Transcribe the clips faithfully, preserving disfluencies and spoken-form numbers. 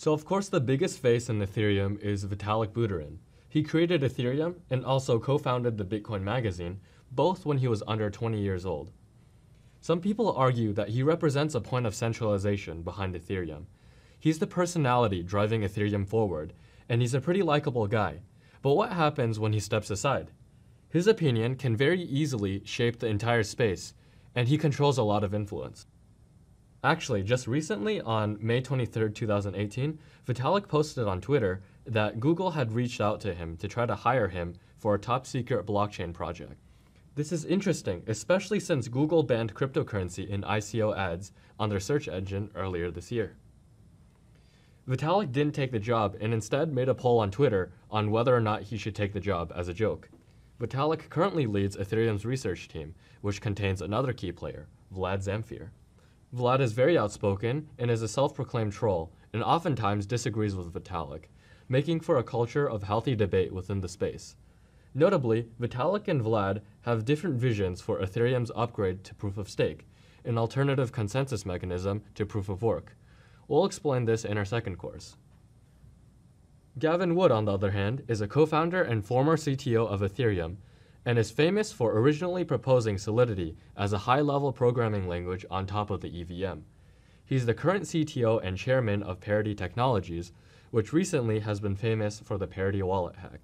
So of course the biggest face in Ethereum is Vitalik Buterin. He created Ethereum and also co-founded the Bitcoin magazine, both when he was under twenty years old. Some people argue that he represents a point of centralization behind Ethereum. He's the personality driving Ethereum forward, and he's a pretty likable guy. But what happens when he steps aside? His opinion can very easily shape the entire space, and he controls a lot of influence. Actually, just recently, on May twenty-third, two thousand eighteen, Vitalik posted on Twitter that Google had reached out to him to try to hire him for a top-secret blockchain project. This is interesting, especially since Google banned cryptocurrency in I C O ads on their search engine earlier this year. Vitalik didn't take the job and instead made a poll on Twitter on whether or not he should take the job as a joke. Vitalik currently leads Ethereum's research team, which contains another key player, Vlad Zamfir. Vlad is very outspoken and is a self-proclaimed troll, and oftentimes disagrees with Vitalik, making for a culture of healthy debate within the space. Notably, Vitalik and Vlad have different visions for Ethereum's upgrade to proof of stake, an alternative consensus mechanism to proof of work. We'll explain this in our second course. Gavin Wood, on the other hand, is a co-founder and former C T O of Ethereum, and is famous for originally proposing Solidity as a high-level programming language on top of the E V M. He's the current C T O and chairman of Parity Technologies, which recently has been famous for the Parity wallet hack.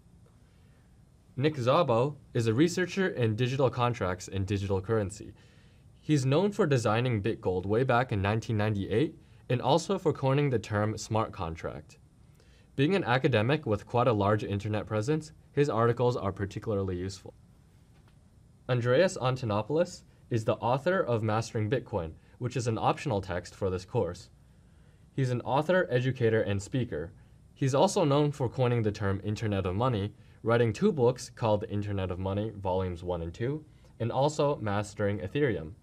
Nick Szabo is a researcher in digital contracts and digital currency. He's known for designing BitGold way back in nineteen ninety-eight, and also for coining the term smart contract. Being an academic with quite a large internet presence, his articles are particularly useful. Andreas Antonopoulos is the author of Mastering Bitcoin, which is an optional text for this course. He's an author, educator, and speaker. He's also known for coining the term Internet of Money, writing two books called The Internet of Money, Volumes one and two, and also Mastering Ethereum.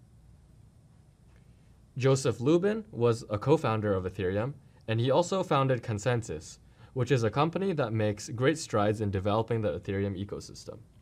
Joseph Lubin was a co-founder of Ethereum, and he also founded Consensus, which is a company that makes great strides in developing the Ethereum ecosystem.